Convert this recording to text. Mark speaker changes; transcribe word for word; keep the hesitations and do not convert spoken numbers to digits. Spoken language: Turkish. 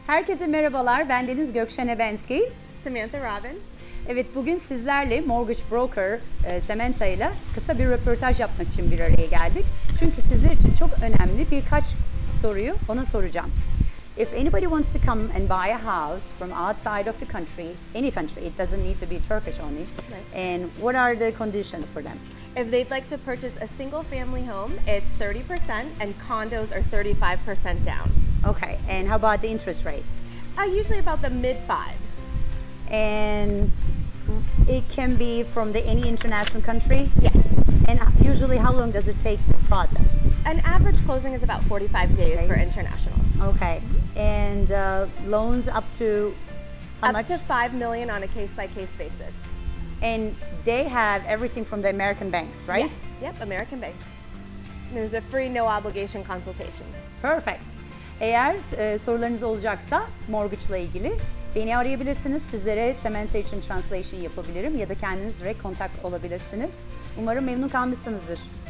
Speaker 1: Herkese merhabalar, ben Deniz Gökşen Ebenski.
Speaker 2: Samantha Robin.
Speaker 1: Evet, bugün sizlerle Mortgage Broker e, Samantha ile kısa bir röportaj yapmak için bir araya geldik. Çünkü sizler için çok önemli birkaç soruyu ona soracağım. If anybody wants to come and buy a house from outside of the country, any country, it doesn't need to be Turkish only,
Speaker 2: Right.
Speaker 1: and what are the conditions for them?
Speaker 2: If they'd like to purchase a single family home, it's thirty percent and condos are thirty-five percent down.
Speaker 1: Okay, and how about the interest rate?
Speaker 2: Uh, usually about the mid fives.
Speaker 1: And it can be from the any international country?
Speaker 2: Yes.
Speaker 1: And usually how long does it take to process?
Speaker 2: An average closing is about forty-five days
Speaker 1: Okay.
Speaker 2: for international.
Speaker 1: Okay, and uh, loans up to how
Speaker 2: Up
Speaker 1: much?
Speaker 2: to five million on a case-by-case basis.
Speaker 1: And they have everything from the American banks, right?
Speaker 2: Yes. Yep, American Bank. There's a free no obligation consultation.
Speaker 1: Perfect. Eğer e, sorularınız olacaksa mortgage ile ilgili beni arayabilirsiniz. Sizlere Samantha için translation yapabilirim ya da kendiniz direkt kontak olabilirsiniz. Umarım memnun kalmışsınızdır.